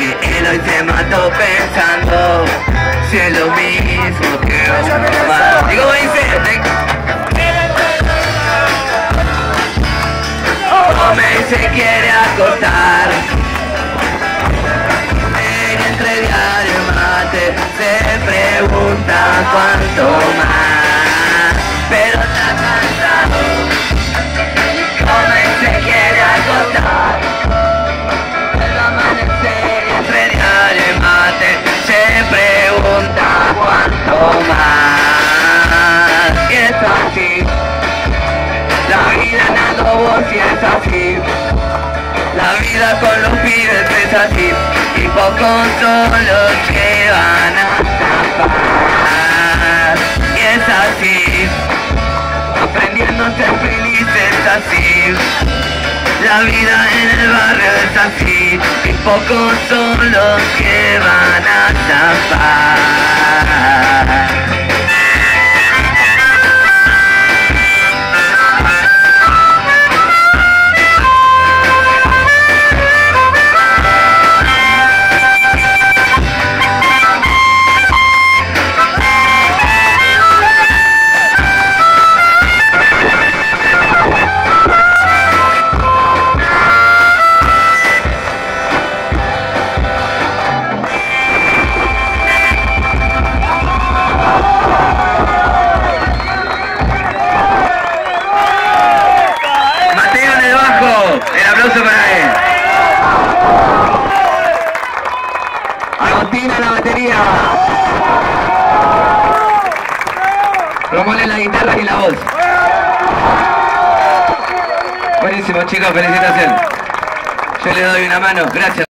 que él hoy se mató pensando si es lo mismo que uno más. ¿Y cómo dice? Come se quiere acostar, entre diario y mate se pregunta cuánto más, pero está cansado. Come se quiere acostar, el amanecer entre diario y mate se pregunta cuánto más. Y es así, la vida nada vos y es así, la vida con los pibes es así, y pocos son los que van a zafar. Y es así, aprendiendo a ser feliz es así, la vida en el barrio es así, y pocos son los que van a zafar. El aplauso para él. Agostina en la batería. Román en la guitarra y la voz. Buenísimo, chicos, felicitaciones. Yo le doy una mano, gracias.